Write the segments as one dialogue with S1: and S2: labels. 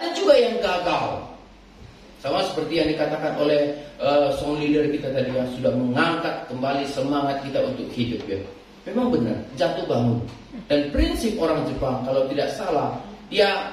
S1: ada juga yang gagal. Sama seperti yang dikatakan oleh song leader kita tadi yang sudah mengangkat kembali semangat kita untuk hidup ya. Memang benar, jatuh bangun. Dan prinsip orang Jepang kalau tidak salah, dia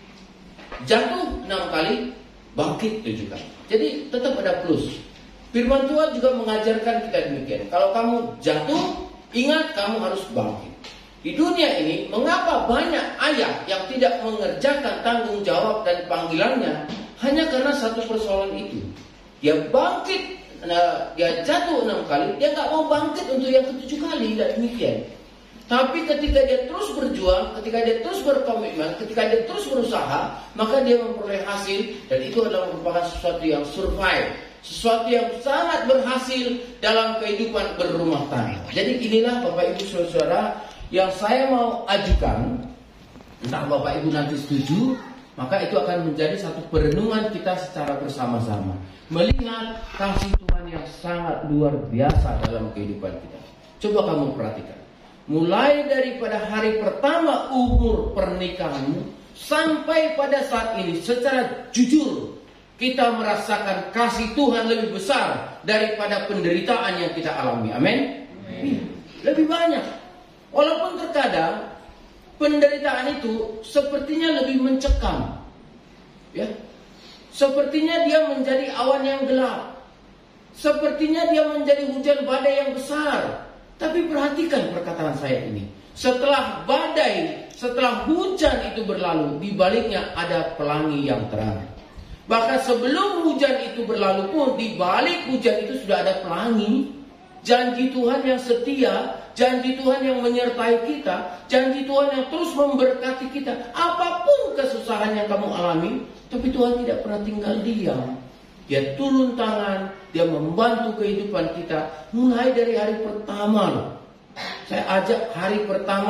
S1: jatuh 6 kali, bangkit 7 kali. Jadi tetap ada plus. Firman Tuhan juga mengajarkan kita demikian. Kalau kamu jatuh, ingat kamu harus bangkit. Di dunia ini, mengapa banyak ayah yang tidak mengerjakan tanggung jawab dan panggilannya hanya karena satu persoalan itu. Dia bangkit, dia jatuh 6 kali, dia nggak mau bangkit untuk yang ke-7 kali, tidak demikian. Tapi ketika dia terus berjuang, ketika dia terus berkomitmen, ketika dia terus berusaha, maka dia memperoleh hasil, dan itu adalah merupakan sesuatu yang survive, sesuatu yang sangat berhasil dalam kehidupan berumah tangga. Jadi inilah Bapak Ibu Saudara yang saya mau ajukan. Entah Bapak Ibu nanti setuju, maka itu akan menjadi satu perenungan kita secara bersama-sama, melihat kasih Tuhan yang sangat luar biasa dalam kehidupan kita. Coba kamu perhatikan, mulai daripada hari pertama umur pernikahanmu sampai pada saat ini, secara jujur kita merasakan kasih Tuhan lebih besar daripada penderitaan yang kita alami. Amin. Lebih banyak. Walaupun terkadang penderitaan itu sepertinya lebih mencekam, ya. Sepertinya dia menjadi awan yang gelap, sepertinya dia menjadi hujan badai yang besar. Tapi perhatikan perkataan saya ini. Setelah badai, setelah hujan itu berlalu, di baliknya ada pelangi yang terang. Bahkan sebelum hujan itu berlalu pun, di balik hujan itu sudah ada pelangi. Janji Tuhan yang setia, janji Tuhan yang menyertai kita, janji Tuhan yang terus memberkati kita. Apapun kesusahan yang kamu alami, tapi Tuhan tidak pernah tinggal diam. Dia turun tangan, dia membantu kehidupan kita mulai dari hari pertama. Saya ajak hari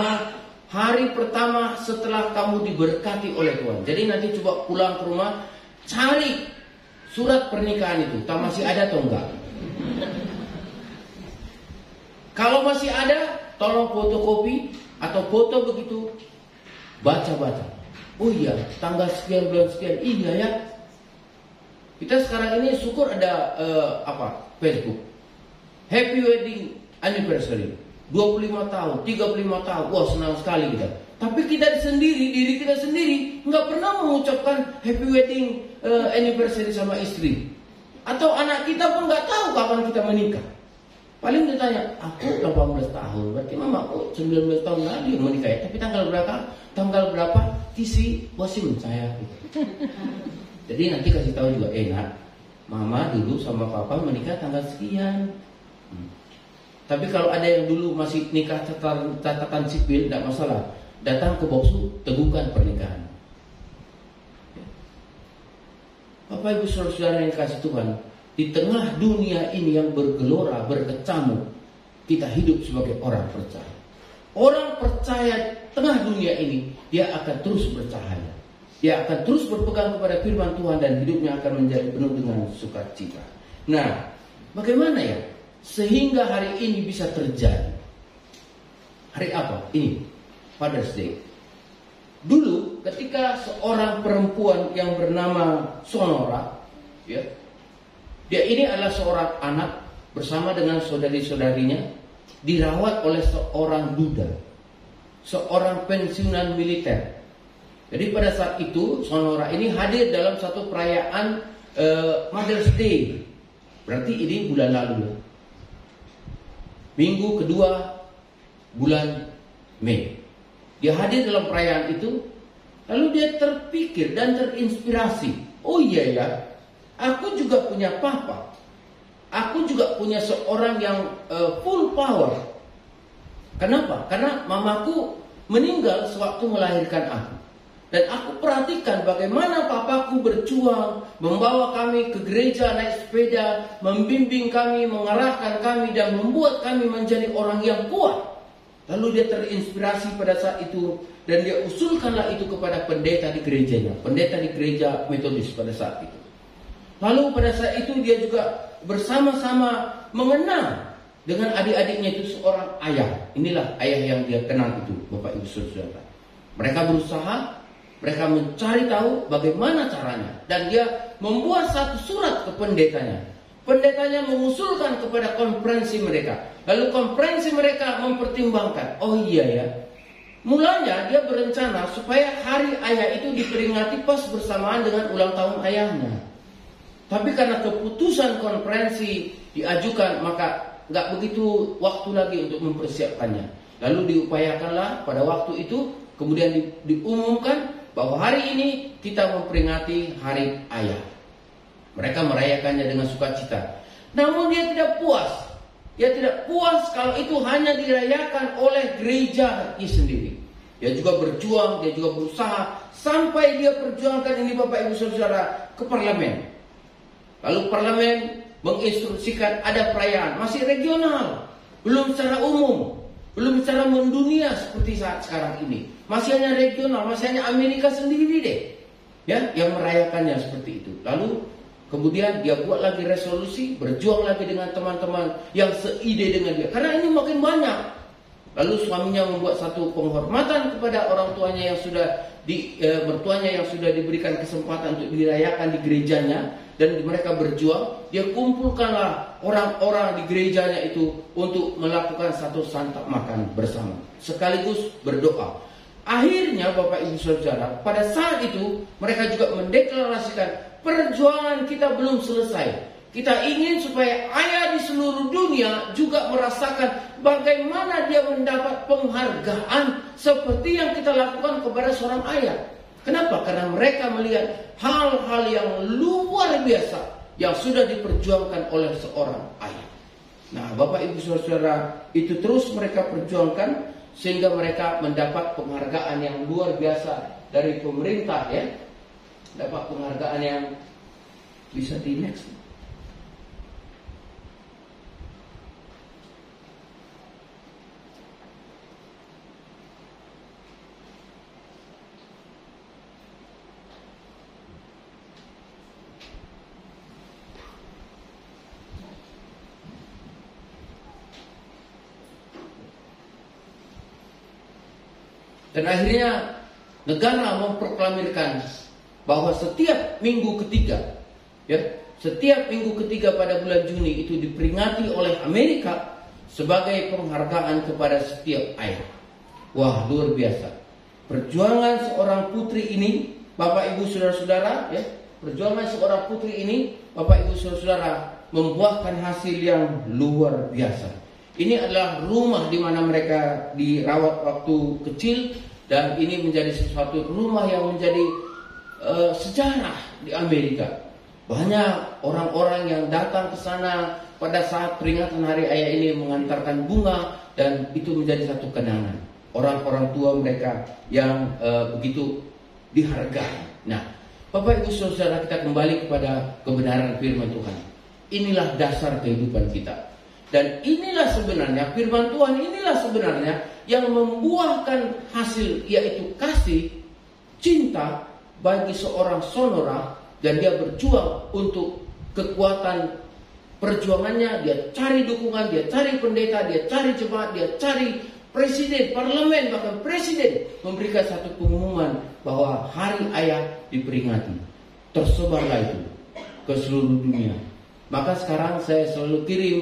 S1: pertama setelah kamu diberkati oleh Tuhan. Jadi nanti coba pulang ke rumah, cari surat pernikahan itu, tak masih ada atau enggak. Kalau masih ada, tolong fotokopi atau foto begitu, baca-baca. Oh iya, tanggal sekian bulan sekian, iya ya. Kita sekarang ini syukur ada Facebook. Happy Wedding Anniversary. 25 tahun, 35 tahun. Wah, senang sekali kita. Tapi kita sendiri, diri kita sendiri nggak pernah mengucapkan Happy Wedding Anniversary sama istri. Atau anak kita pun nggak tahu kapan kita menikah. Paling ditanya, aku 18 tahun, berarti mamaku 19 tahun lagi menikah ya. Tapi tanggal berapa, kisi wasim saya. Jadi nanti kasih tahu juga, nak, mama dulu sama papa menikah tanggal sekian. Tapi kalau ada yang dulu masih nikah catatan sipil, tidak masalah. Datang ke Boksu, teguhkan pernikahan. Bapak Ibu Saudara yang kasih Tuhan, di tengah dunia ini yang bergelora, berkecamuk, kita hidup sebagai orang percaya. Orang percaya tengah dunia ini, dia akan terus bercahaya. Dia akan terus berpegang kepada firman Tuhan dan hidupnya akan menjadi penuh dengan sukacita. Nah, bagaimana ya sehingga hari ini bisa terjadi? Hari apa? Ini, Father's Day. Dulu ketika seorang perempuan yang bernama Sonora, ya, dia ini adalah seorang anak bersama dengan saudari-saudarinya, dirawat oleh seorang duda, seorang pensiunan militer. Jadi pada saat itu Sonora ini hadir dalam satu perayaan Mother's Day. Berarti ini bulan lalu, minggu kedua bulan Mei. Dia hadir dalam perayaan itu, lalu dia terpikir dan terinspirasi. Oh iya ya, aku juga punya papa. Aku juga punya seorang yang full power. Kenapa? Karena mamaku meninggal sewaktu melahirkan aku. Dan aku perhatikan bagaimana papaku berjuang, membawa kami ke gereja naik sepeda, membimbing kami, mengarahkan kami, dan membuat kami menjadi orang yang kuat. Lalu dia terinspirasi pada saat itu, dan dia usulkanlah itu kepada pendeta di gerejanya, pendeta di gereja Metodis pada saat itu. Lalu pada saat itu dia juga bersama-sama mengenal dengan adik-adiknya itu seorang ayah. Inilah ayah yang dia kenal itu, Bapak Ibu Saudara. Mereka berusaha Mereka mencari tahu bagaimana caranya. Dan dia membuat satu surat ke pendetanya. Pendetanya mengusulkan kepada konferensi mereka. Lalu konferensi mereka mempertimbangkan. Oh iya ya. Mulanya dia berencana supaya hari ayah itu diperingati pas bersamaan dengan ulang tahun ayahnya. Tapi karena keputusan konferensi diajukan, maka nggak begitu waktu lagi untuk mempersiapkannya. Lalu diupayakanlah pada waktu itu, kemudian diumumkan bahwa hari ini kita memperingati hari ayah. Mereka merayakannya dengan sukacita. Namun dia tidak puas. Dia tidak puas kalau itu hanya dirayakan oleh gereja sendiri. Dia juga berjuang, dia juga berusaha sampai dia perjuangkan ini Bapak Ibu Saudara ke parlemen. Lalu parlemen menginstruksikan ada perayaan, masih regional, belum secara umum, belum secara mendunia seperti saat sekarang ini. Masih hanya regional, masih hanya Amerika sendiri deh, ya, yang merayakannya seperti itu. Lalu kemudian dia buat lagi resolusi, berjuang lagi dengan teman-teman yang seide dengan dia. Karena ini makin banyak. Lalu suaminya membuat satu penghormatan kepada orang tuanya yang sudah mertuanya yang sudah diberikan kesempatan untuk dirayakan di gerejanya, dan mereka berjuang. Dia kumpulkanlah orang-orang di gerejanya itu untuk melakukan satu santap makan bersama, sekaligus berdoa. Akhirnya Bapak Ibu Saudara, pada saat itu mereka juga mendeklarasikan perjuangan kita belum selesai. Kita ingin supaya ayah di seluruh dunia juga merasakan bagaimana dia mendapat penghargaan seperti yang kita lakukan kepada seorang ayah. Kenapa? Karena mereka melihat hal-hal yang luar biasa yang sudah diperjuangkan oleh seorang ayah. Nah, Bapak Ibu Saudara, itu terus mereka perjuangkan sehingga mereka mendapat penghargaan yang luar biasa dari pemerintah, ya. Dapat penghargaan yang bisa di next. Dan akhirnya negara memproklamirkan bahwa setiap minggu ketiga, ya, setiap minggu ketiga pada bulan Juni itu diperingati oleh Amerika sebagai penghargaan kepada setiap ayah. Wah, luar biasa. Perjuangan seorang putri ini, Bapak Ibu Saudara-saudara, ya, perjuangan seorang putri ini, Bapak Ibu Saudara-saudara, membuahkan hasil yang luar biasa. Ini adalah rumah di mana mereka dirawat waktu kecil, dan ini menjadi sesuatu rumah yang menjadi sejarah di Amerika. Banyak orang-orang yang datang ke sana pada saat peringatan Hari Ayah ini mengantarkan bunga, dan itu menjadi satu kenangan. Orang-orang tua mereka yang begitu dihargai. Nah, Bapak Ibu Saudara, kita kembali kepada kebenaran firman Tuhan. Inilah dasar kehidupan kita. Dan inilah sebenarnya firman Tuhan, inilah sebenarnya yang membuahkan hasil, yaitu kasih, cinta bagi seorang saudara. Dan dia berjuang untuk kekuatan perjuangannya. Dia cari dukungan, dia cari pendeta, dia cari jemaat, dia cari presiden, parlemen, bahkan presiden memberikan satu pengumuman bahwa Hari Ayah diperingati. Tersebarlah itu ke seluruh dunia. Maka sekarang saya selalu kirim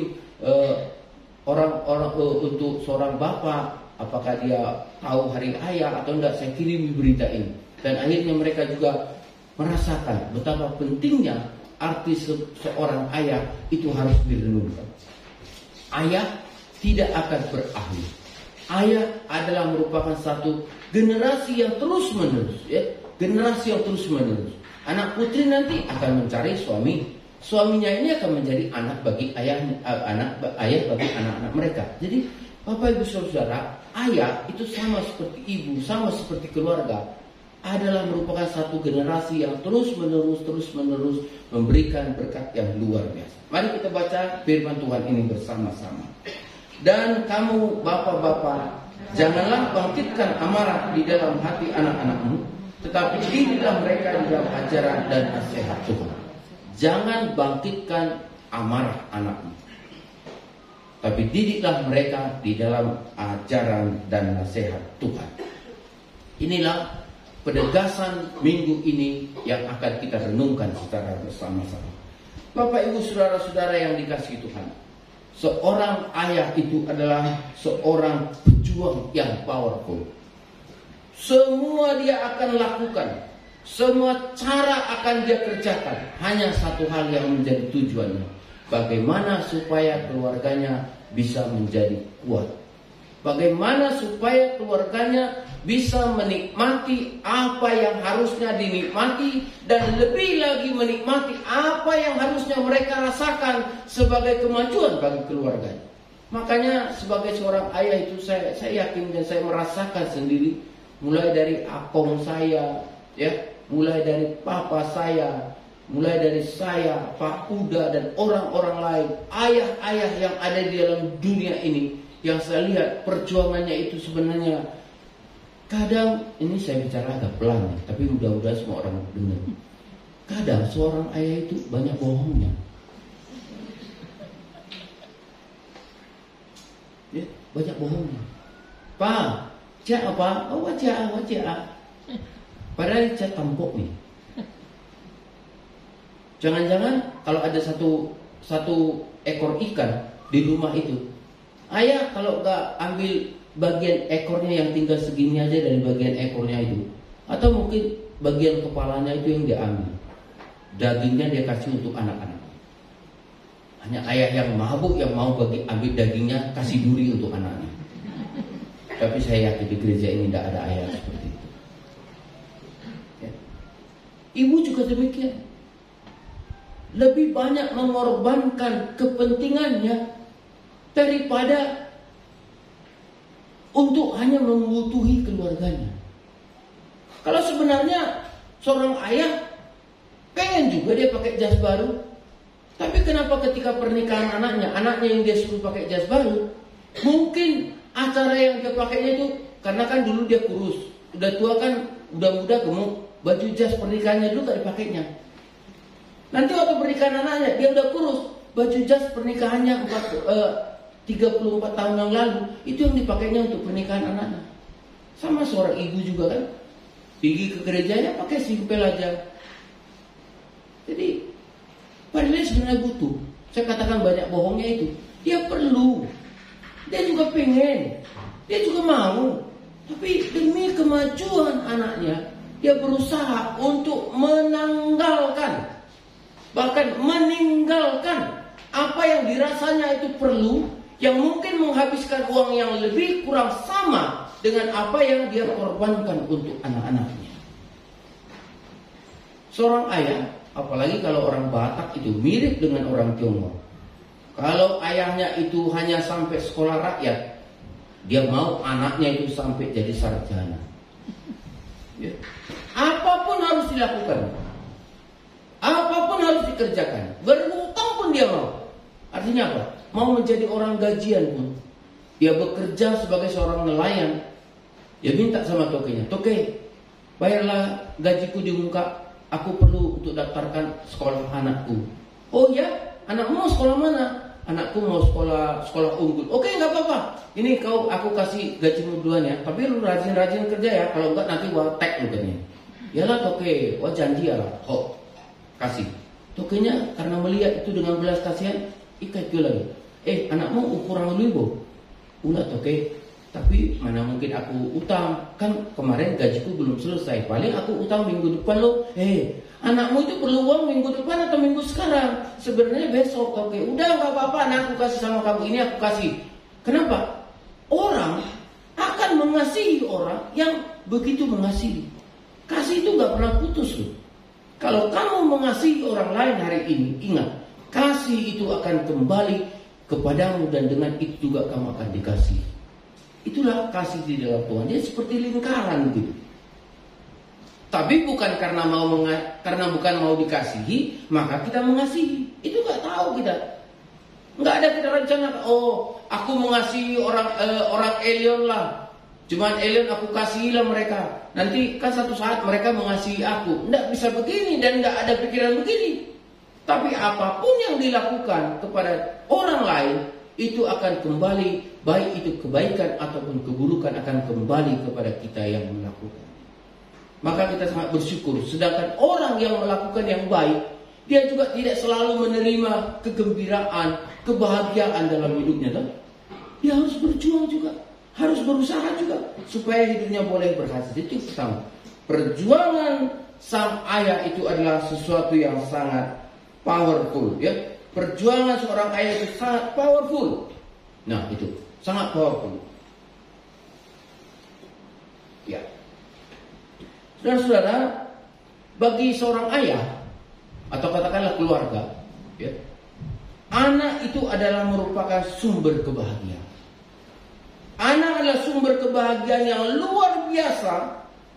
S1: orang-orang untuk seorang bapak, apakah dia tahu Hari Ayah atau tidak, saya kirim berita ini. Dan akhirnya mereka juga merasakan betapa pentingnya arti seorang ayah itu harus direnungkan. Ayah tidak akan berakhir. Ayah adalah merupakan satu generasi yang terus menerus, ya, generasi yang terus menerus. Anak putri nanti akan mencari suami. Suaminya ini akan menjadi anak bagi ayah bagi anak-anak mereka. Jadi Bapak Ibu Saudara, ayah itu sama seperti ibu, sama seperti keluarga, adalah merupakan satu generasi yang terus menerus memberikan berkat yang luar biasa. Mari kita baca firman Tuhan ini bersama-sama. Dan kamu bapak-bapak, janganlah bangkitkan amarah di dalam hati anak-anakmu, tetapi didiklah mereka di dalam ajaran dan nasihat Tuhan. Jangan bangkitkan amarah anakmu, tapi didiklah mereka di dalam ajaran dan nasihat Tuhan. Inilah penegasan minggu ini yang akan kita renungkan secara bersama-sama. Bapak, Ibu, saudara-saudara yang dikasihi Tuhan, seorang ayah itu adalah seorang pejuang yang powerful. Semua dia akan lakukan, semua cara akan dia kerjakan. Hanya satu hal yang menjadi tujuannya, bagaimana supaya keluarganya bisa menjadi kuat. Bagaimana supaya keluarganya bisa menikmati apa yang harusnya dinikmati, dan lebih lagi menikmati apa yang harusnya mereka rasakan sebagai kemajuan bagi keluarganya. Makanya sebagai seorang ayah itu saya yakin dan saya merasakan sendiri, mulai dari akong saya, ya, mulai dari papa saya, mulai dari saya, Pak Uda, dan orang-orang lain, ayah-ayah yang ada di dalam dunia ini, yang saya lihat perjuangannya itu sebenarnya kadang, ini saya bicara agak pelan, tapi mudah-mudahan semua orang dengar. Kadang seorang ayah itu banyak bohongnya. Ya, banyak bohongnya. Pak, cak apa? Oh, wajah. Padahal cak tampok nih. Jangan-jangan kalau ada satu ekor ikan di rumah itu, ayah kalau nggak ambil bagian ekornya yang tinggal segini aja dari bagian ekornya itu, atau mungkin bagian kepalanya itu yang diambil, dagingnya dia kasih untuk anak-anak. Hanya ayah yang mabuk yang mau ambil dagingnya, kasih duri untuk anaknya. Tapi saya yakin di gereja ini tidak ada ayah seperti itu. Ya. Ibu juga demikian, lebih banyak mengorbankan kepentingannya daripada untuk hanya membutuhi keluarganya. Kalau sebenarnya seorang ayah pengen juga dia pakai jas baru, tapi kenapa ketika pernikahan anaknya yang dia suruh pakai jas baru, mungkin acara yang dia pakainya itu karena kan dulu dia kurus, udah tua kan, udah muda gemuk, baju jas pernikahannya dulu gak dipakainya. Nanti waktu pernikahan anaknya dia udah kurus, baju jas pernikahannya 34 tahun yang lalu itu yang dipakainya untuk pernikahan anaknya. Sama seorang ibu juga kan, pergi ke gerejanya pakai simpel aja. Jadi padahal sebenarnya butuh. Saya katakan banyak bohongnya itu. Dia perlu, dia juga pengen, dia juga mau. Tapi demi kemajuan anaknya, dia berusaha untuk menanggalkan, bahkan meninggalkan apa yang dirasanya itu perlu, yang mungkin menghabiskan uang yang lebih kurang sama dengan apa yang dia korbankan untuk anak-anaknya. Seorang ayah, apalagi kalau orang Batak itu mirip dengan orang Tionghoa. Kalau ayahnya itu hanya sampai sekolah rakyat, dia mau anaknya itu sampai jadi sarjana. Ya. Apapun harus dilakukan, apapun harus dikerjakan, berhutang pun dia mau. Artinya apa? Mau menjadi orang gajian pun, dia bekerja sebagai seorang nelayan, dia minta sama tokenya, "Toke, bayarlah gajiku di muka, aku perlu untuk daftarkan sekolah anakku." "Oh ya, anakmu mau sekolah mana?" "Anakku mau sekolah unggul." "Oke, nggak apa-apa. Ini aku kasih gajimu duluan ya, tapi lu rajin-rajin kerja ya, kalau enggak nanti gua tag lu katanya." "Yalah toke, wah janji ya lah." "Oh, kasih." Tokenya karena melihat itu dengan belas kasihan, ikat itu lagi. "Anakmu ukuran ribu." "Ulah toke, tapi mana mungkin aku utang, kan kemarin gajiku belum selesai, paling aku utang minggu depan lo." Anakmu itu perlu uang minggu depan atau minggu sekarang? Sebenarnya besok." "Oke, udah nggak apa-apa, aku kasih sama kamu, ini aku kasih." Kenapa? Orang akan mengasihi orang yang begitu mengasihi. Kasih itu nggak pernah putus loh. Kalau kamu mengasihi orang lain hari ini, ingat, kasih itu akan kembali kepadamu, dan dengan itu juga kamu akan dikasihi. Itulah kasih di dalam Tuhan. Dia seperti lingkaran gitu. Tapi bukan karena bukan mau dikasihi maka kita mengasihi. Itu nggak tahu kita. Nggak ada kita rencana, "Oh, aku mengasihi orang alien lah. Cuman alien aku kasihilah mereka. Nanti kan satu saat mereka mengasihi aku." Nggak bisa begini dan nggak ada pikiran begini. Tapi apapun yang dilakukan kepada orang lain itu akan kembali, baik itu kebaikan ataupun keburukan, akan kembali kepada kita yang melakukan. maka kita sangat bersyukur. Sedangkan orang yang melakukan yang baik, dia juga tidak selalu menerima kegembiraan, kebahagiaan dalam hidupnya. Toh? Dia harus berjuang juga, harus berusaha juga supaya hidupnya boleh berhasil. Itu pertama. Perjuangan sang ayah itu adalah sesuatu yang sangat powerful, ya. Perjuangan seorang ayah itu sangat powerful. Nah, itu sangat powerful. Ya. Saudara-saudara, bagi seorang ayah atau katakanlah keluarga, ya, anak itu adalah merupakan sumber kebahagiaan. Anak adalah sumber kebahagiaan yang luar biasa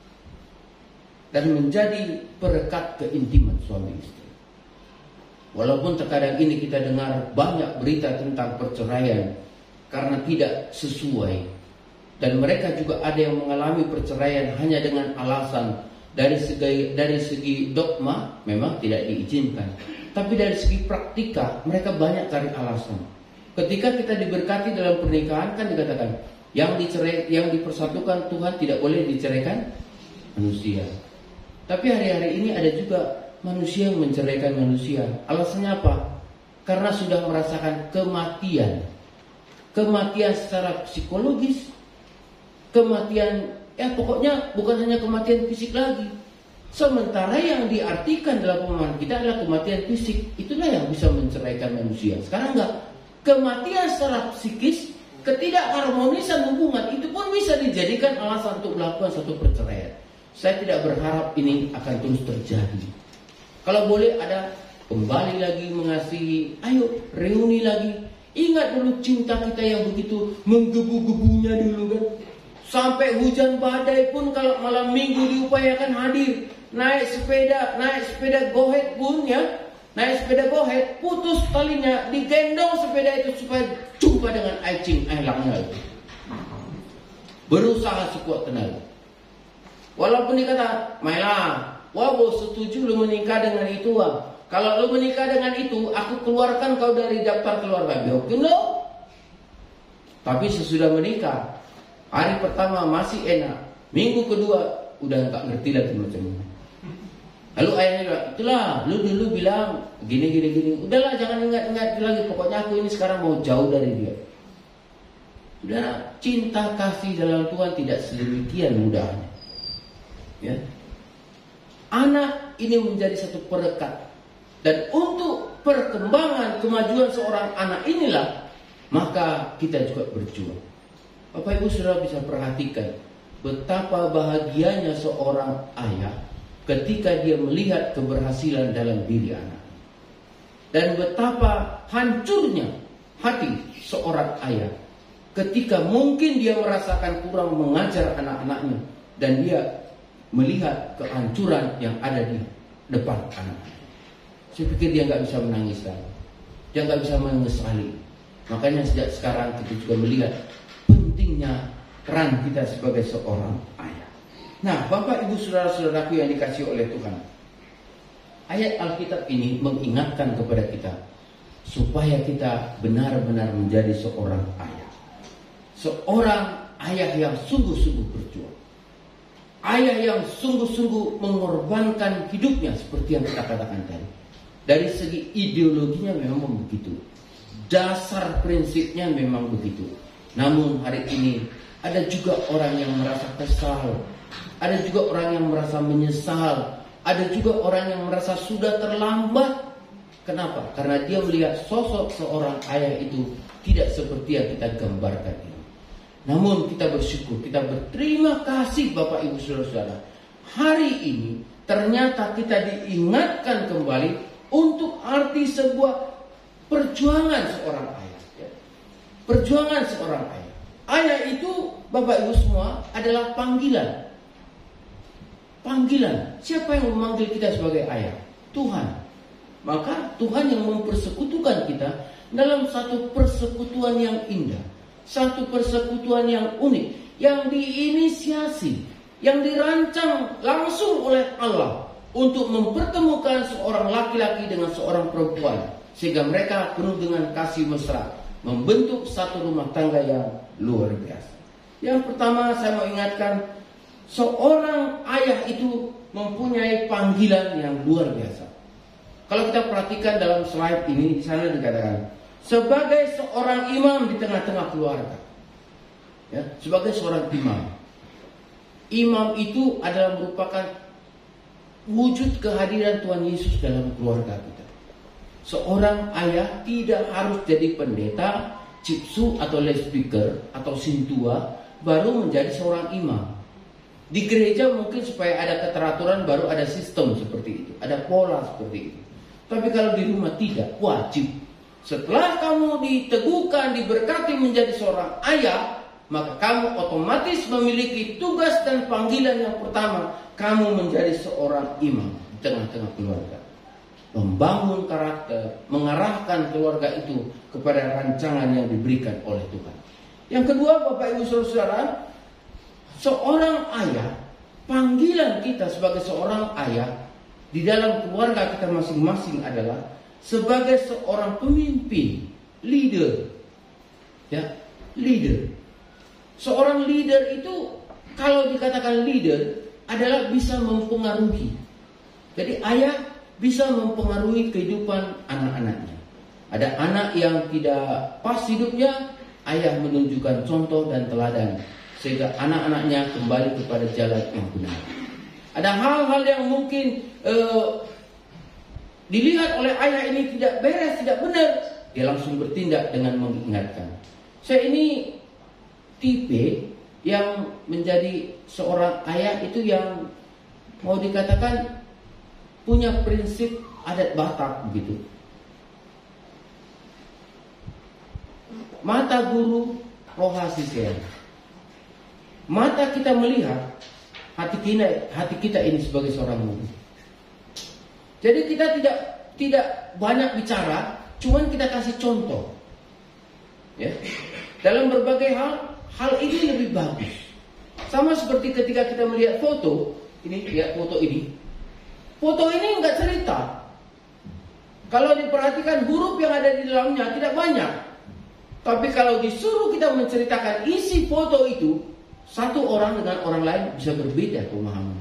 S1: dan menjadi perekat keintiman suami istri. Walaupun terkadang ini kita dengar banyak berita tentang perceraian karena tidak sesuai, dan mereka juga ada yang mengalami perceraian hanya dengan alasan dari segi dogma memang tidak diizinkan, tapi dari segi praktika mereka banyak cari alasan. Ketika kita diberkati dalam pernikahan kan dikatakan yang dipersatukan Tuhan tidak boleh diceraikan manusia. Tapi hari-hari ini ada juga manusia yang menceraikan manusia. Alasannya apa? Karena sudah merasakan kematian. Kematian secara psikologis, kematian, ya pokoknya bukan hanya kematian fisik lagi. Sementara yang diartikan dalam pemahaman kita adalah kematian fisik. Itulah yang bisa menceraikan manusia. Sekarang enggak. Kematian secara psikis, ketidakharmonisan hubungan itu pun bisa dijadikan alasan untuk melakukan satu perceraian. Saya tidak berharap ini akan terus terjadi. Kalau boleh ada kembali lagi mengasihi, ayo reuni lagi. Ingat dulu cinta kita yang begitu menggebu-gebunya dulu kan. Sampai hujan badai pun kalau malam minggu diupayakan hadir. Naik sepeda gohet pun ya. Naik sepeda gohet, putus talinya, digendong sepeda itu supaya jumpa dengan aicing elangnya itu. Berusaha sekuat tenaga. Walaupun dikata, Mailah, wah bos setuju lu menikah dengan itu wah. Kalau lu menikah dengan itu, aku keluarkan kau dari daftar keluarga. Biarpun lo. Tapi sesudah menikah, hari pertama masih enak, minggu kedua udah nggak ngerti lagi macam-macam. Lalu ayahnya bilang, itulah lu dulu bilang gini. Udahlah jangan ingat lagi. Pokoknya aku ini sekarang mau jauh dari dia. Udah, cinta kasih dalam Tuhan tidak sedemikian mudahnya. Ya. Anak ini menjadi satu perekat. Dan untuk perkembangan kemajuan seorang anak inilah maka kita juga berjuang. Bapak Ibu Saudara bisa perhatikan betapa bahagianya seorang ayah ketika dia melihat keberhasilan dalam diri anak. Dan betapa hancurnya hati seorang ayah ketika mungkin dia merasakan kurang mengajar anak-anaknya dan dia melihat kehancuran yang ada di depan anak-anak. Saya pikir dia nggak bisa menangis lagi. Dia nggak bisa menyesali. Makanya sejak sekarang kita juga melihat pentingnya peran kita sebagai seorang ayah. Nah, Bapak Ibu Saudara-saudaraku yang dikasihi oleh Tuhan, ayat Alkitab ini mengingatkan kepada kita supaya kita benar-benar menjadi seorang ayah. Seorang ayah yang sungguh-sungguh berjuang. Ayah yang sungguh-sungguh mengorbankan hidupnya seperti yang kita katakan tadi. Dari segi ideologinya memang begitu. Dasar prinsipnya memang begitu. Namun hari ini ada juga orang yang merasa kesal. Ada juga orang yang merasa menyesal. Ada juga orang yang merasa sudah terlambat. Kenapa? Karena dia melihat sosok seorang ayah itu tidak seperti yang kita gambarkan ini. Namun kita bersyukur, kita berterima kasih Bapak Ibu Saudara-saudara. Hari ini ternyata kita diingatkan kembali untuk arti sebuah perjuangan seorang ayah. Perjuangan seorang ayah. Ayah itu Bapak Ibu semua adalah panggilan. Panggilan. Siapa yang memanggil kita sebagai ayah? Tuhan. Maka Tuhan yang mempersekutukan kita dalam satu persekutuan yang indah. Satu persekutuan yang unik. Yang diinisiasi. Yang dirancang langsung oleh Allah. Untuk mempertemukan seorang laki-laki dengan seorang perempuan. Sehingga mereka penuh dengan kasih mesra. Membentuk satu rumah tangga yang luar biasa. Yang pertama saya mau ingatkan. Seorang ayah itu mempunyai panggilan yang luar biasa. Kalau kita perhatikan dalam slide ini, di sana dikatakan sebagai seorang imam di tengah-tengah keluarga. Ya, sebagai seorang imam. Imam itu adalah merupakan wujud kehadiran Tuhan Yesus dalam keluarga kita. Seorang ayah tidak harus jadi pendeta, cipsu atau loudspeaker atau sintua baru menjadi seorang imam. Di gereja mungkin supaya ada keteraturan baru ada sistem seperti itu, ada pola seperti itu. Tapi kalau di rumah tidak, wajib. Setelah kamu diteguhkan, diberkati menjadi seorang ayah, maka kamu otomatis memiliki tugas dan panggilan yang pertama. Kamu menjadi seorang imam di tengah-tengah keluarga. Membangun karakter, mengarahkan keluarga itu kepada rancangan yang diberikan oleh Tuhan. Yang kedua, Bapak Ibu Saudara, seorang ayah, panggilan kita sebagai seorang ayah di dalam keluarga kita masing-masing adalah sebagai seorang pemimpin, leader. Ya, leader. Seorang leader itu kalau dikatakan leader adalah bisa mempengaruhi. Jadi ayah bisa mempengaruhi kehidupan anak-anaknya. Ada anak yang tidak pas hidupnya, ayah menunjukkan contoh dan teladan sehingga anak-anaknya kembali kepada jalan yang benar. Ada hal-hal yang mungkin dilihat oleh ayah ini tidak beres, tidak benar, dia langsung bertindak dengan mengingatkan. Saya ini tipe yang menjadi seorang ayah itu yang mau dikatakan punya prinsip adat Batak begitu. Mata guru, roh sisir. Mata kita melihat, hati kita ini sebagai seorang murid. Jadi kita tidak banyak bicara, cuman kita kasih contoh. Ya. Dalam berbagai hal ini lebih bagus. Sama seperti ketika kita melihat foto, ini lihat foto ini. Foto ini enggak cerita. Kalau diperhatikan huruf yang ada di dalamnya tidak banyak. Tapi kalau disuruh kita menceritakan isi foto itu, satu orang dengan orang lain bisa berbeda pemahaman.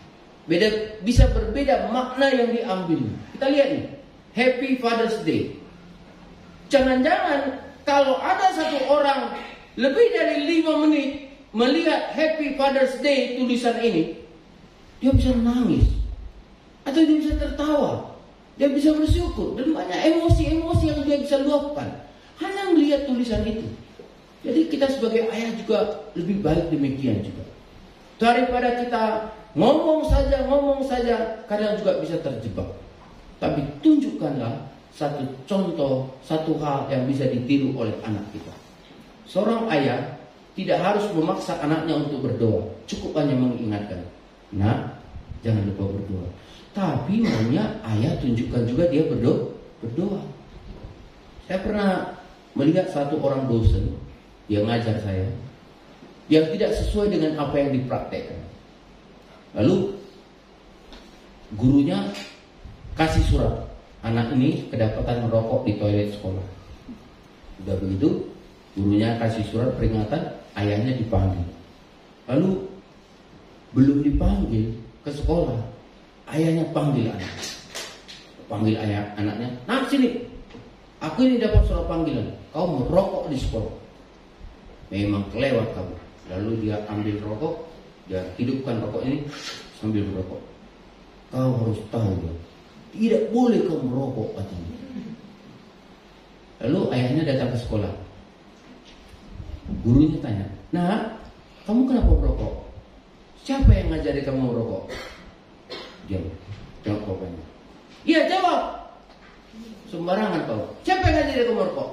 S1: Bisa berbeda makna yang diambil. Kita lihat nih, Happy Father's Day. Jangan-jangan kalau ada satu orang lebih dari 5 menit melihat Happy Father's Day tulisan ini, dia bisa menangis, atau dia bisa tertawa, dia bisa bersyukur, dan banyak emosi-emosi yang dia bisa luapkan hanya melihat tulisan itu. Jadi kita sebagai ayah juga lebih baik demikian juga. Daripada kita ngomong saja, kadang juga bisa terjebak. Tapi tunjukkanlah satu contoh, satu hal yang bisa ditiru oleh anak kita. Seorang ayah tidak harus memaksa anaknya untuk berdoa, cukup hanya mengingatkan, "Nak, jangan lupa berdoa." Tapi maunya ayah tunjukkan juga dia berdoa. Saya pernah melihat satu orang dosen yang ngajar saya yang tidak sesuai dengan apa yang dipraktekkan. Lalu gurunya kasih surat, anak ini kedapatan merokok di toilet sekolah. Udah begitu, gurunya kasih surat peringatan, ayahnya dipanggil. Lalu belum dipanggil ke sekolah, ayahnya panggil anak. Panggil anaknya, "Nak, sini. Aku ini dapat surat panggilan. Kau merokok di sekolah. Memang kelewat kamu." Lalu dia ambil rokok, dia hidupkan rokok ini sambil merokok. "Kau harus tahu ya, tidak boleh kau merokok," katanya. Lalu ayahnya datang ke sekolah. Gurunya tanya, "Nah, kamu kenapa merokok? Siapa yang ngajari kamu merokok?" Dia tengok bapaknya. "Iya, jawab. Sembarangan kau. Siapa yang ngajari kamu merokok?"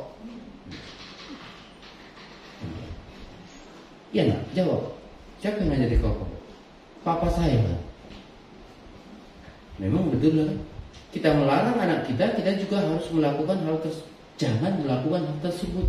S1: "Iya, Nak, jawab. Siapa yang ngajari kau merokok?" "Papa saya." Memang betul lah. Kita melarang anak kita juga harus melakukan hal tersebut. Jangan melakukan hal tersebut.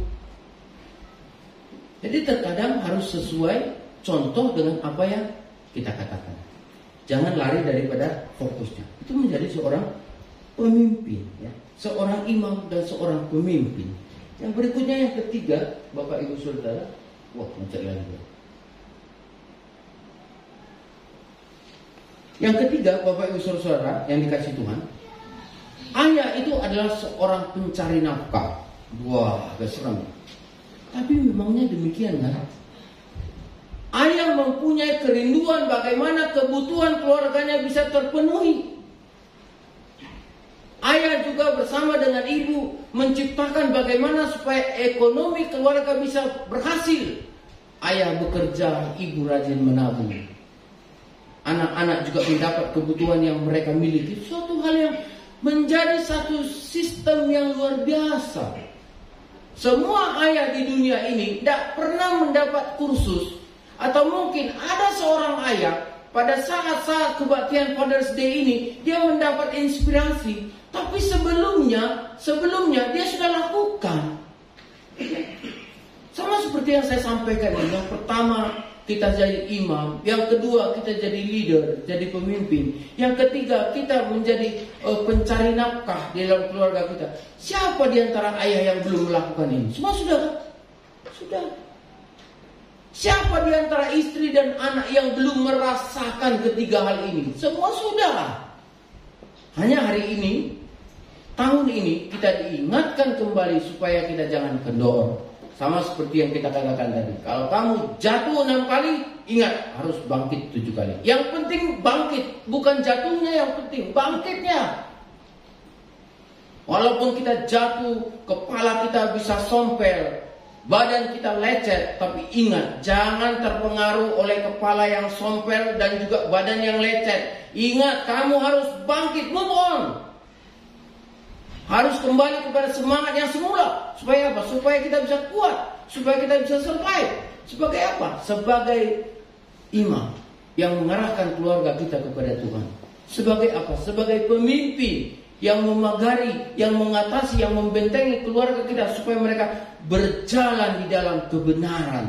S1: Jadi terkadang harus sesuai contoh dengan apa yang kita katakan. Jangan lari daripada fokusnya. Itu menjadi seorang pemimpin, ya. Seorang imam dan seorang pemimpin. Yang berikutnya, yang ketiga, Bapak Ibu Saudara, wah, mencari lagi. Yang ketiga, Bapak Ibu Saudara yang dikasih Tuhan, ayah itu adalah seorang pencari nafkah. Wah, agak serem. Tapi memangnya demikian kan? Ayah mempunyai kerinduan bagaimana kebutuhan keluarganya bisa terpenuhi. Ayah juga bersama dengan ibu menciptakan bagaimana supaya ekonomi keluarga bisa berhasil. Ayah bekerja, ibu rajin menabung. Anak-anak juga mendapat kebutuhan yang mereka miliki. Suatu hal yang menjadi satu sistem yang luar biasa. Semua ayah di dunia ini tidak pernah mendapat kursus. Atau mungkin ada seorang ayah pada saat-saat kebaktian Father's Day ini dia mendapat inspirasi. Tapi sebelumnya dia sudah lakukan. Sama seperti yang saya sampaikan. Yang pertama kita jadi imam. Yang kedua kita jadi leader, jadi pemimpin. Yang ketiga kita menjadi pencari nafkah di dalam keluarga kita. Siapa di antara ayah yang belum melakukan ini? Semua sudah kan? Sudah. Siapa di antara istri dan anak yang belum merasakan ketiga hal ini? Semua sudah. Hanya hari ini, tahun ini kita diingatkan kembali supaya kita jangan kendor. Sama seperti yang kita katakan tadi. Kalau kamu jatuh 6 kali, ingat harus bangkit 7 kali. Yang penting bangkit, bukan jatuhnya yang penting, bangkitnya. Walaupun kita jatuh, kepala kita bisa sompel, badan kita lecet, tapi ingat, jangan terpengaruh oleh kepala yang sompel dan juga badan yang lecet. Ingat, kamu harus bangkit, move on. Harus kembali kepada semangat yang semula. Supaya apa? Supaya kita bisa kuat, supaya kita bisa survive. Sebagai apa? Sebagai imam yang mengarahkan keluarga kita kepada Tuhan. Sebagai apa? Sebagai pemimpin yang memagari, yang mengatasi, yang membentengi keluarga kita supaya mereka berjalan di dalam kebenaran.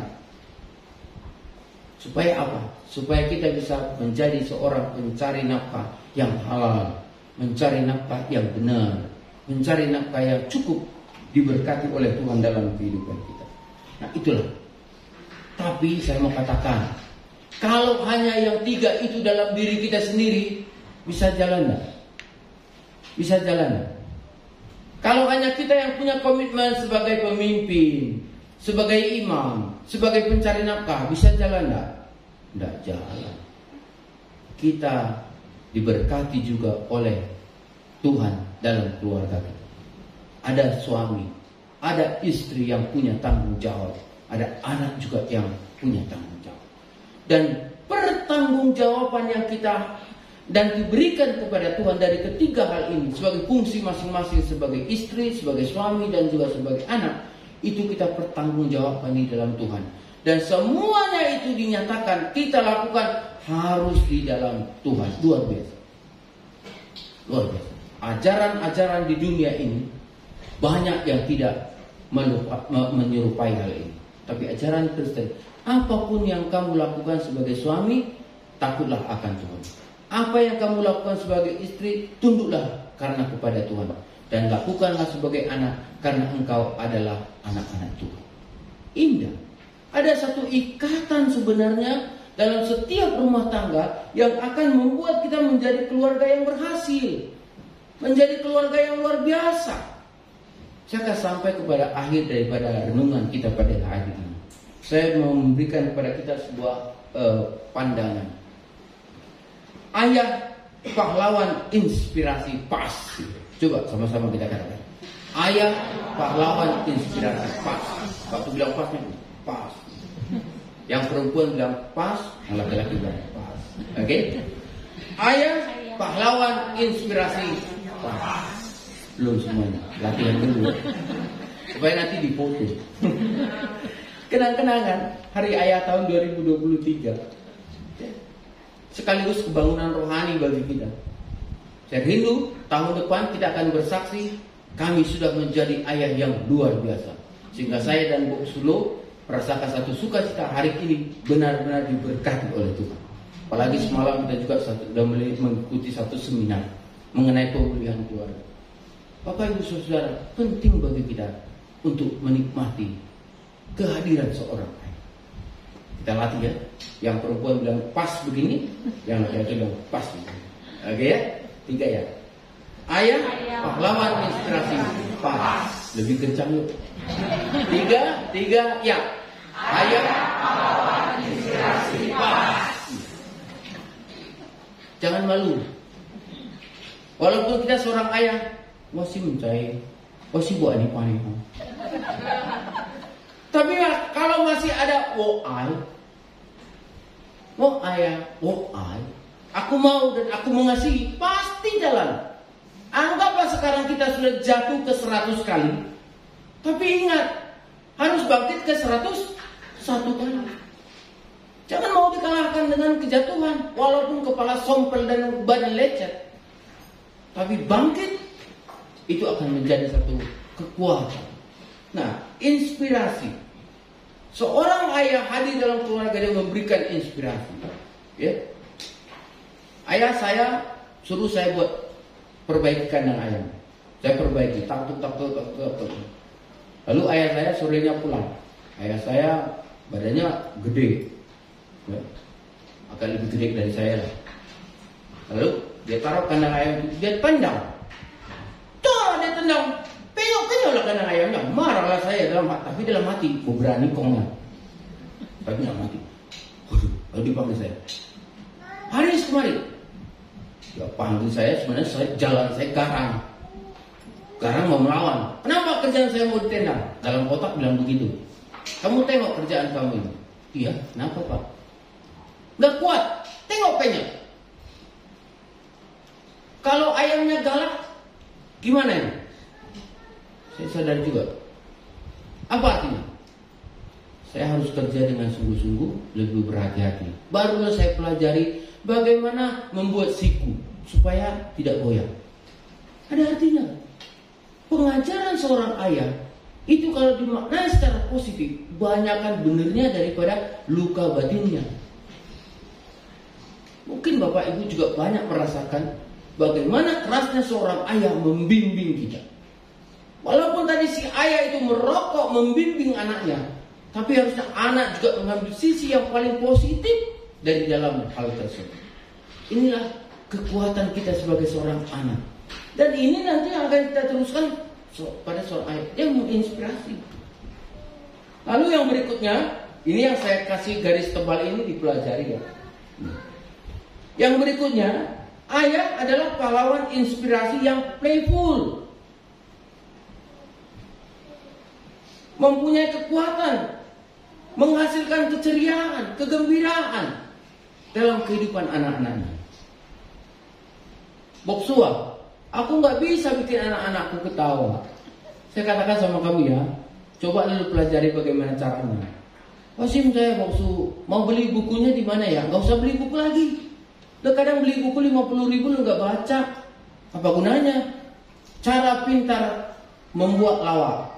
S1: Supaya apa? Supaya kita bisa menjadi seorang pencari nafkah yang halal, mencari nafkah yang benar, mencari nafkah yang cukup diberkati oleh Tuhan dalam kehidupan kita. Nah itulah. Tapi saya mau katakan, kalau hanya yang 3 itu dalam diri kita sendiri, bisa jalan enggak? Bisa jalan. Kalau hanya kita yang punya komitmen sebagai pemimpin, sebagai imam, sebagai pencari nafkah, bisa jalan enggak? Enggak jalan. Kita diberkati juga oleh Tuhan dalam keluarga kita. Ada suami, ada istri yang punya tanggung jawab, ada anak juga yang punya tanggung jawab. Dan pertanggungjawaban yang kita dan diberikan kepada Tuhan dari ketiga hal ini sebagai fungsi masing-masing sebagai istri, sebagai suami dan juga sebagai anak, itu kita pertanggungjawabkan di dalam Tuhan. Dan semuanya itu dinyatakan kita lakukan harus di dalam Tuhan. Luar biasa. Luar biasa. Ajaran-ajaran di dunia ini banyak yang tidak menyerupai hal ini. Tapi ajaran Kristen, apapun yang kamu lakukan sebagai suami, takutlah akan Tuhan. Apa yang kamu lakukan sebagai istri, tunduklah karena kepada Tuhan. Dan lakukanlah sebagai anak, karena engkau adalah anak-anak Tuhan. Indah. Ada satu ikatan sebenarnya dalam setiap rumah tangga yang akan membuat kita menjadi keluarga yang berhasil. Menjadi keluarga yang luar biasa. Saya akan sampai kepada akhir daripada renungan kita pada hari ini. Saya mau memberikan kepada kita sebuah pandangan. Ayah pahlawan inspirasi pas. Coba sama-sama kita katakan. Ayah pahlawan inspirasi pas. Waktu bilang pasnya pas. Yang perempuan bilang pas, yang laki-laki bilang pas. Oke? Ayah pahlawan inspirasi pas. Belum semuanya, latihan dulu supaya nanti dipoto. Kenang-kenangan Hari Ayah tahun 2023 sekaligus kebangunan rohani bagi kita. Saya rindu tahun depan kita akan bersaksi kami sudah menjadi ayah yang luar biasa. Sehingga saya dan Bu Sulo merasakan satu sukacita hari ini benar-benar diberkati oleh Tuhan. Apalagi semalam kita juga sudah mengikuti satu seminar mengenai pemulihan keluarga. Bapak Ibu Saudara, penting bagi kita untuk menikmati kehadiran seorang ayah. Kita latih ya. Yang perempuan bilang pas begini, yang laki-laki bilang pas begini. Oke ya, 3 ya. Ayah, pahlawan inspirasi, pas. Lebih kencang yuk. 3 ya. Ayah, pahlawan inspirasi, pas. Jangan malu. Walaupun kita seorang ayah, masih mencari, masih buat ini panik. Tapi kalau masih ada aku mau dan aku mengasihi, pasti jalan. Anggaplah sekarang kita sudah jatuh ke 100 kali, tapi ingat, harus bangkit ke 101 kali. Jangan mau dikalahkan dengan kejatuhan, walaupun kepala sompel dan badan lecet. Tapi bangkit, itu akan menjadi satu kekuatan. Nah, inspirasi. Seorang ayah hadir dalam keluarga dia memberikan inspirasi. Ya. Ayah saya suruh saya buat perbaiki kandang ayam. Saya perbaiki, takut. Lalu ayah saya sorenya pulang. Ayah saya badannya gede, ya, akan lebih gede dari saya lah. Lalu dia taruh kandang ayam itu, dia tendang. Dia tendang. Penyok lah kandang ayamnya. Marahlah saya tapi dalam hati, gue berani kongnya. Tapi nggak mati. Lalu dipanggil saya. Haris kemari. Ya panggil saya, sebenarnya jalan saya garang mau melawan. Kenapa kerjaan saya mau ditendang? Dalam otak bilang begitu. Kamu tengok kerjaan kamu ini. Iya, kenapa Pak? Gak kuat. Tengok penyok. Kalau ayamnya galak, gimana ini? Saya sadar juga. Apa artinya? Saya harus kerja dengan sungguh-sungguh, lebih berhati-hati. Barulah saya pelajari bagaimana membuat siku supaya tidak goyang. Ada artinya. Pengajaran seorang ayah itu kalau dimaknai secara positif, banyakkan benernya daripada luka batinnya. Mungkin Bapak Ibu juga banyak merasakan bagaimana kerasnya seorang ayah membimbing kita. Walaupun tadi si ayah itu merokok membimbing anaknya, tapi harusnya anak juga mengambil sisi yang paling positif dari dalam hal tersebut. Inilah kekuatan kita sebagai seorang anak. Dan ini nanti akan kita teruskan pada seorang ayah. Dia menginspirasi. Lalu yang berikutnya, ini yang saya kasih garis tebal ini dipelajari ya. Yang berikutnya, ayah adalah pahlawan inspirasi yang playful. Mempunyai kekuatan, menghasilkan keceriaan, kegembiraan dalam kehidupan anak-anaknya. Boksua, aku nggak bisa bikin anak-anakku ketawa. Saya katakan sama kamu ya, coba dulu pelajari bagaimana caranya. Wasim saya Boksu, mau beli bukunya di mana ya? Nggak usah beli buku lagi. Lo kadang beli buku 50.000 lo nggak baca. Apa gunanya? Cara pintar membuat lawak.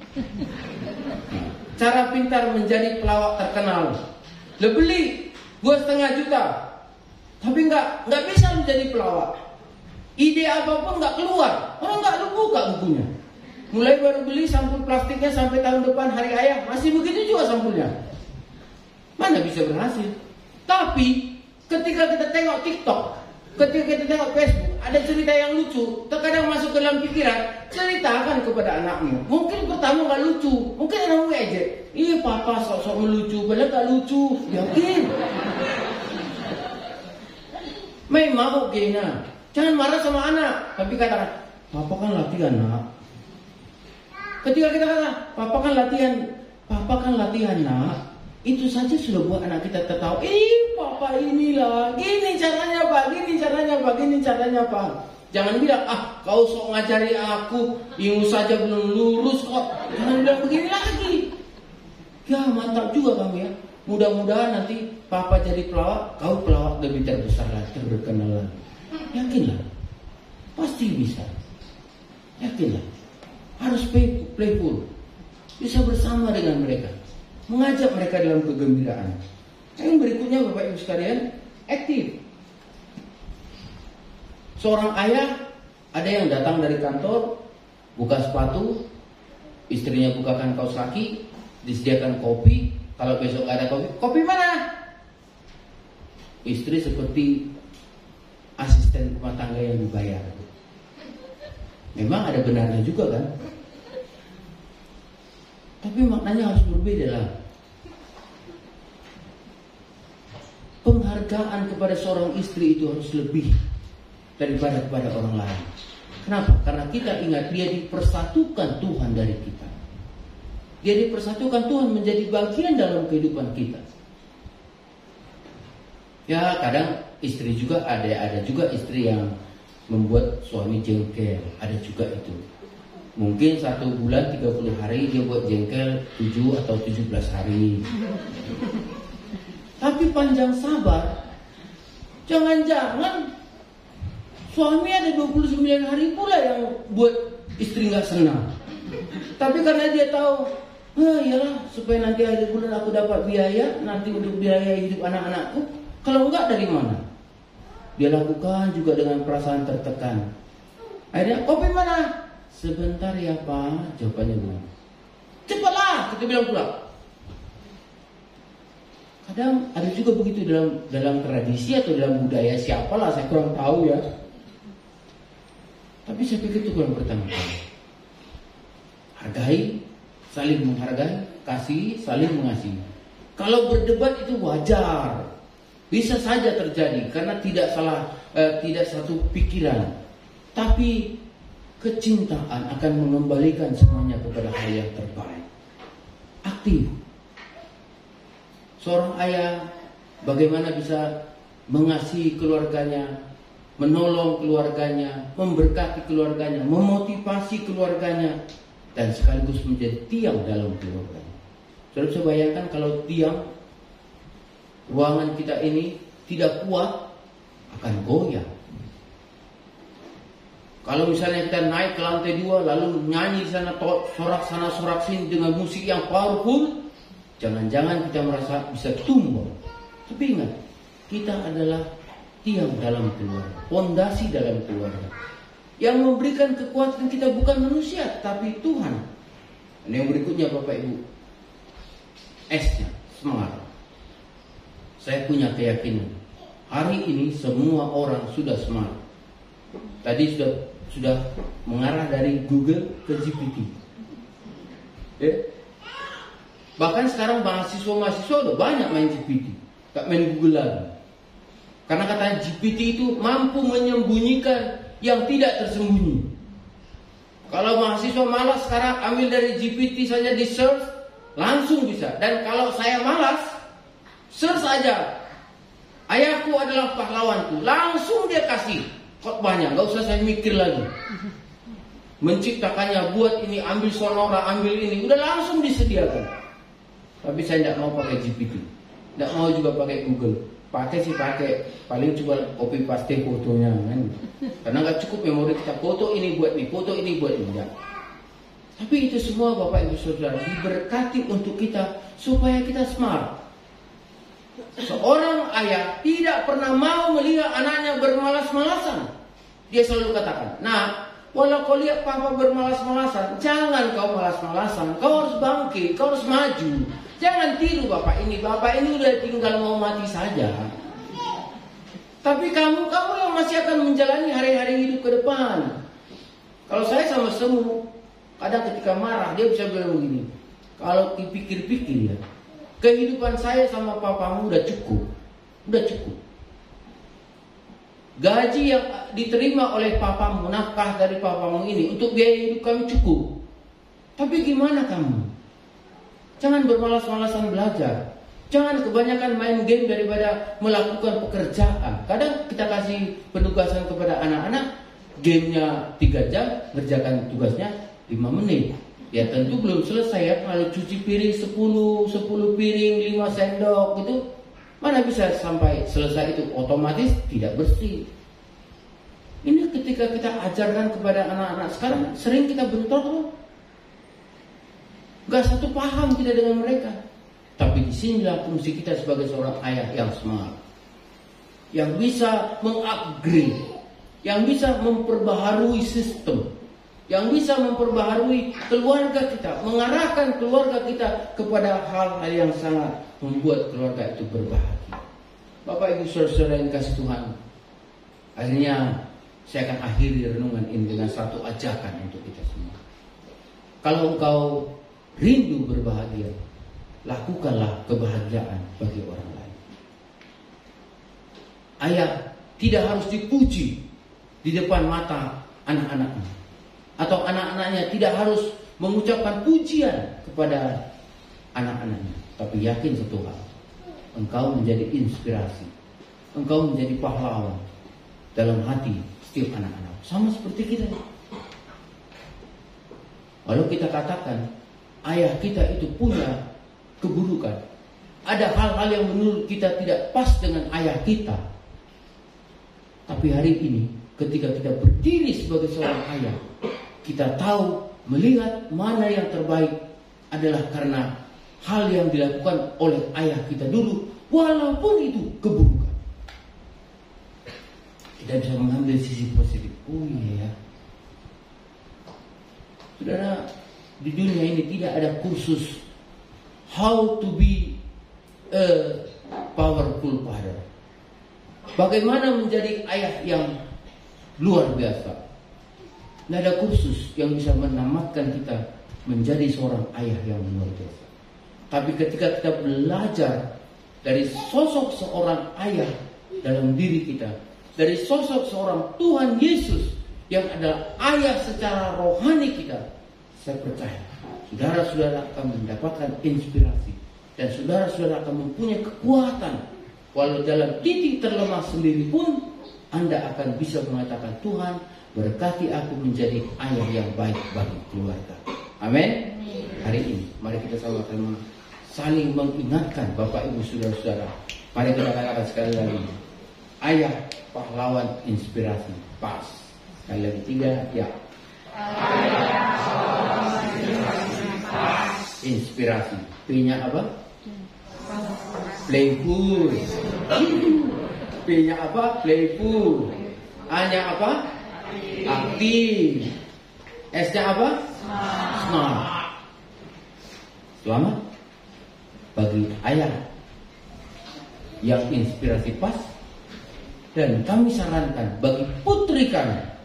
S1: Cara pintar menjadi pelawak terkenal. Lo beli 2,5 juta, tapi nggak bisa menjadi pelawak. Ide apapun nggak keluar, orang nggak buka bukunya. Mulai baru beli sampul plastiknya sampai tahun depan hari ayah masih begitu juga sampulnya. Mana bisa berhasil? Tapi ketika kita tengok TikTok, ketika kita tengok Facebook, ada cerita yang lucu, terkadang masuk ke dalam pikiran, ceritakan kepada anakmu. Mungkin pertama nggak lucu, mungkin anakmu ejek. Iya papa sok-sok melucu, padahal nggak lucu, yakin. Memang oke nah. Jangan marah sama anak, tapi katakan, papa kan latihan nak. Ketika kita kata, papa kan latihan nak, itu saja sudah buat anak kita tertawa. Papa inilah, gini caranya pak. Jangan bilang, kau sok ngajari aku, ilmu saja belum lurus kok. Jangan bilang begini lagi. Ya mantap juga kamu ya. Mudah-mudahan nanti papa jadi pelawak, kau pelawak lebih terbesar lagi, terkenal lagi. Yakinlah, pasti bisa. Yakinlah, harus playful, bisa bersama dengan mereka, mengajak mereka dalam kegembiraan. Yang berikutnya Bapak Ibu sekalian, aktif. Seorang ayah, ada yang datang dari kantor, buka sepatu, istrinya bukakan kaos kaki, disediakan kopi. Kalau besok ada kopi mana? istri seperti asisten rumah tangga yang dibayar. Memang ada benarnya juga kan, tapi maknanya harus berbeda lah. Penghargaan kepada seorang istri itu harus lebih daripada kepada orang lain. Kenapa? Karena kita ingat dia dipersatukan Tuhan dari kita. Dia dipersatukan Tuhan menjadi bagian dalam kehidupan kita. Ya kadang istri juga ada juga istri yang membuat suami jengkel. Ada juga itu. Mungkin 1 bulan 30 hari dia buat jengkel 7 atau 17 hari. Tapi panjang sabar. Jangan-jangan suami ada 29 hari pula yang buat istri gak senang. Tapi karena dia tahu, iyalah supaya nanti akhir bulan aku dapat biaya, nanti untuk biaya hidup anak-anakku. Kalau enggak dari mana? Dia lakukan juga dengan perasaan tertekan. Akhirnya, kopi mana? Sebentar ya Pak, jawabannya bilang. Cepatlah, kita bilang pula. Kadang ada juga begitu dalam tradisi atau dalam budaya siapalah, saya kurang tahu ya. Tapi saya pikir itu kurang pertama kali. Hargai, saling menghargai, kasih, saling mengasihi. Kalau berdebat itu wajar, bisa saja terjadi karena tidak satu pikiran. Tapi kecintaan akan mengembalikan semuanya kepada hal yang terbaik. Aktif. Seorang ayah bagaimana bisa mengasihi keluarganya, menolong keluarganya, memberkati keluarganya, memotivasi keluarganya, dan sekaligus menjadi tiang dalam keluarganya. Saudara bisa bayangkan kalau tiang ruangan kita ini tidak kuat, akan goyah. Kalau misalnya kita naik ke lantai 2 lalu nyanyi di sana, sorak sana sorak sini dengan musik yang powerful, jangan-jangan kita merasa bisa tumbang. Tapi ingat, kita adalah tiang dalam keluarga, fondasi dalam keluarga. Yang memberikan kekuatan kita bukan manusia, tapi Tuhan. Ini yang berikutnya Bapak Ibu. S-nya, semangat. Saya punya keyakinan, hari ini semua orang sudah smart. Tadi sudah mengarah dari Google ke GPT. Bahkan sekarang mahasiswa udah banyak main GPT, gak main Google lagi. Karena katanya GPT itu mampu menyembunyikan yang tidak tersembunyi. Kalau mahasiswa malas sekarang ambil dari GPT saja di search, langsung bisa. Dan kalau saya malas, search aja, ayahku adalah pahlawanku, langsung dia kasih khotbahnya, gak usah saya mikir lagi. Menciptakannya, buat ini, ambil sonora, ambil ini, udah langsung disediakan. Tapi saya tidak mau pakai GPT, tidak mau juga pakai Google. Pakai, paling cuma copy paste fotonya kan. Karena nggak cukup memori kita, foto ini buat ini, foto ini buat ini. Ya. Tapi itu semua Bapak Ibu Saudara diberkati untuk kita supaya kita smart. Seorang ayah tidak pernah mau melihat anaknya bermalas-malasan. Dia selalu katakan, nah, walau kau lihat papa bermalas-malasan, jangan kau malas-malasan. Kau harus bangkit, kau harus maju. Jangan tiru bapak ini udah tinggal mau mati saja. Tapi kamu yang masih akan menjalani hari-hari hidup ke depan. Kalau saya sama Semu, kadang ketika marah dia bisa bilang begini, kalau dipikir-pikir ya, kehidupan saya sama papamu udah cukup. Gaji yang diterima oleh papamu, nafkah dari papamu ini untuk biaya hidup kami cukup. Tapi gimana kamu? Jangan bermalas-malasan belajar. Jangan kebanyakan main game daripada melakukan pekerjaan. Kadang kita kasih penugasan kepada anak-anak, gamenya 3 jam, kerjakan tugasnya 5 menit. Ya tentu belum selesai ya. Kalau cuci piring 10 piring, 5 sendok gitu, mana bisa sampai selesai itu, otomatis tidak bersih. Ini ketika kita ajarkan kepada anak-anak sekarang, sering kita bentrok loh. Gak satu paham kita dengan mereka. Tapi disinilah fungsi kita sebagai seorang ayah yang smart, yang bisa mengupgrade, yang bisa memperbaharui sistem, yang bisa memperbaharui keluarga kita, mengarahkan keluarga kita kepada hal-hal yang sangat membuat keluarga itu berbahagia. Bapak Ibu Saudara yang kasih Tuhan, akhirnya saya akan akhiri renungan ini dengan satu ajakan untuk kita semua. Kalau engkau rindu berbahagia, lakukanlah kebahagiaan bagi orang lain. Ayah tidak harus dipuji di depan mata anak-anaknya, atau anak-anaknya tidak harus mengucapkan pujian kepada anak-anaknya. Tapi yakin satu hal, engkau menjadi inspirasi, engkau menjadi pahlawan dalam hati setiap anak-anak. Sama seperti kita. Kalau kita katakan ayah kita itu punya keburukan, ada hal-hal yang menurut kita tidak pas dengan ayah kita, tapi hari ini ketika kita berdiri sebagai seorang ayah, kita tahu melihat mana yang terbaik adalah karena hal yang dilakukan oleh ayah kita dulu, walaupun itu keburukan. Kita bisa mengambil sisi positif. Oh iya ya, saudara, di dunia ini tidak ada kursus how to be a powerful father. Bagaimana menjadi ayah yang luar biasa. Tidak ada kursus yang bisa menamatkan kita menjadi seorang ayah yang luar biasa. Tapi ketika kita belajar dari sosok seorang ayah dalam diri kita, dari sosok seorang Tuhan Yesus yang adalah ayah secara rohani kita, saya percaya saudara-saudara akan mendapatkan inspirasi, dan saudara-saudara akan mempunyai kekuatan. Walau dalam titik terlemah sendiri pun, Anda akan bisa mengatakan, Tuhan berkati aku menjadi ayah yang baik bagi keluarga. Amin. Hari ini mari kita sama-sama saling mengingatkan Bapak Ibu Saudara-saudara. Mari kita katakan sekali lagi, ayah pahlawan inspirasi. Pas. Sekali lagi 3, ya. Inspirasi. P-nya apa? Playful. P-nya apa? Playful. A-nya apa? Aktif. S-nya apa? Smart. Selamat bagi ayah yang inspirasi pas. Dan kami sarankan bagi putri kami